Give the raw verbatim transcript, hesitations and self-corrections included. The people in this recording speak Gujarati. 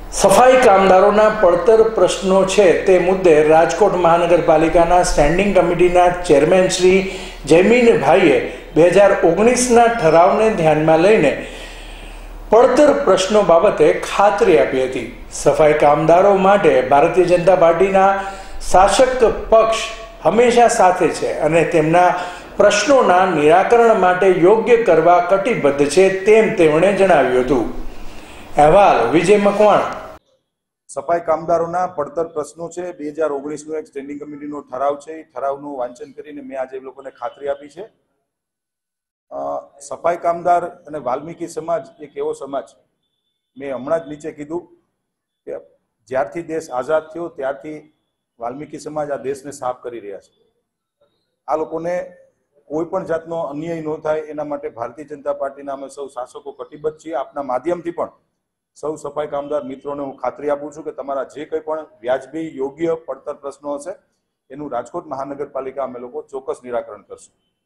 સફાઈ કામદારોના પડતર પ્રશ્નો છે તે મુદ્દે રાજકોટ મહાનગરપાલિકાના સ્ટેન્ડિંગ કમિટીના ચેરમેન શ્રી જયમીનભાઈએ બે હજાર ઓગણીસના ઠરાવને ધ્યાનમાં લઈને પડતર પ્રશ્નો બાબતે ખાતરી આપી હતી। સફાઈ કામદારો માટે ભારતીય જનતા પાર્ટીના શાસક પક્ષ હંમેશા સાથે છે અને તેમના પ્રશ્નોના નિરાકરણ માટે યોગ્ય કરવા કટિબદ્ધ છે તેમ તેમણે જણાવ્યું હતું। અહેવાલ વિજય મકવાણા। સફાઈ કામદારોના પડતર પ્રશ્નો છે બે હજાર ઓગણીસનો એક સ્ટેન્ડિંગ કમિટીનો ઠરાવ છે। એ ઠરાવનું વાંચન કરીને મેં આજે એ લોકોને ખાતરી આપી છે। સફાઈ કામદાર અને વાલ્મીકી સમાજ એક એવો સમાજ, મેં હમણાં જ નીચે કીધું કે જ્યારથી દેશ આઝાદ થયો ત્યારથી વાલ્મીકી સમાજ આ દેશને સાફ કરી રહ્યા છે। આ લોકોને કોઈ પણ જાતનો અન્યાય ન થાય એના માટે ભારતીય જનતા પાર્ટીના અમે સૌ શાસકો કટિબદ્ધ છીએ। આપના માધ્યમથી પણ સૌ સફાઈ કામદાર મિત્રોને હું ખાતરી આપું છું કે તમારા જે કંઈ પણ વ્યાજબી યોગ્ય પડતર પ્રશ્નો હશે એનું રાજકોટ મહાનગરપાલિકા અમે લોકો ચોક્કસ નિરાકરણ કરશું।